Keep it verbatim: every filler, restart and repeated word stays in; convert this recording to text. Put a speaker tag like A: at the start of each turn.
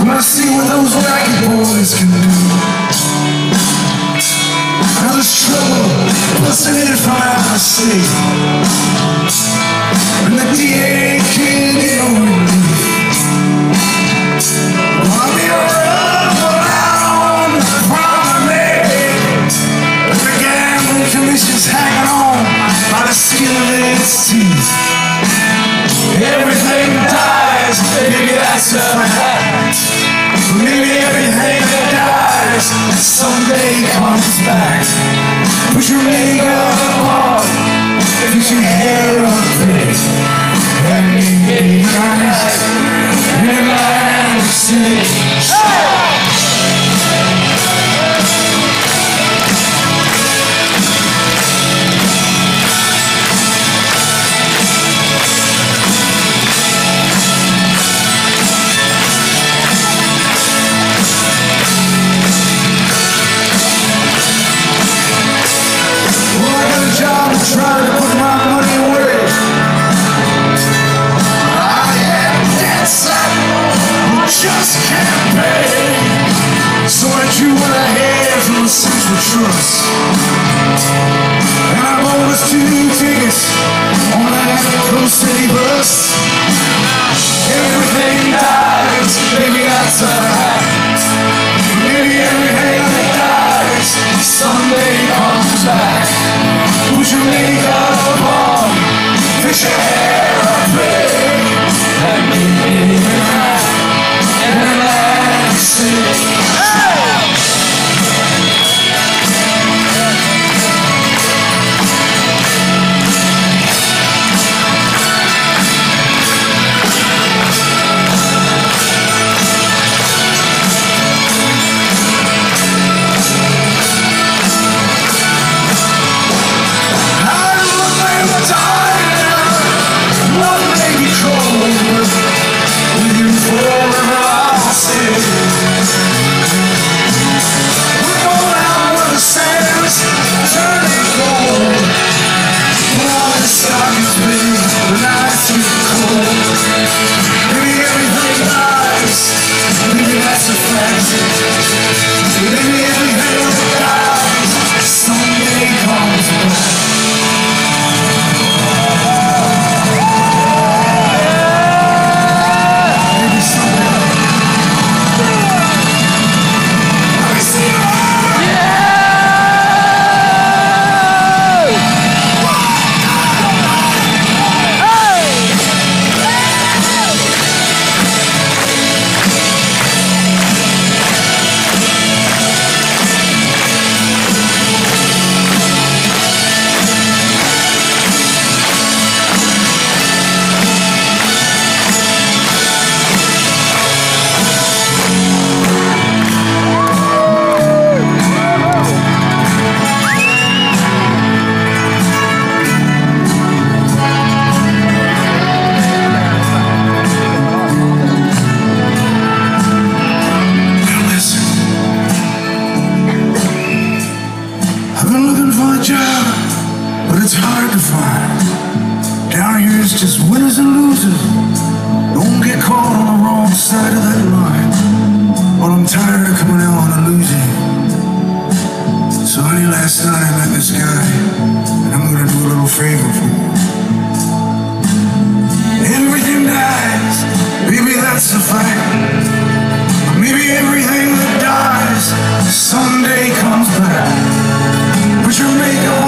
A: Wanna see what those ragged boys can do. Now there's trouble busting in from out of state, and the D A can't get no relief. I'll be rubble out on the promenade, and the gambling commission's hanging on by the skin of its teeth. Everything dies, maybe that's a fact. Maybe everything that dies someday comes back. Put your makeup on, fix your hair up big, and be nice in Atlantic City. Trying to put my money away. I had debts that just can't pay, so I drew what I had from the Central Trust, and I bought us two tickets on that Coast City bus. Everything dies, maybe that's a fact. Maybe everything that dies someday comes back. Put your makeup on, fix your hair up big, and meet me tonight in Atlantic City. But it's hard to find. Down here it's just winners and losers. Don't get caught on the wrong side of that line. Well, I'm tired of coming out and losing. So honey, last night I met this guy, and I'm gonna do a little favor for you. Everything dies, maybe that's a fact. Maybe everything that dies someday comes back. Put your makeup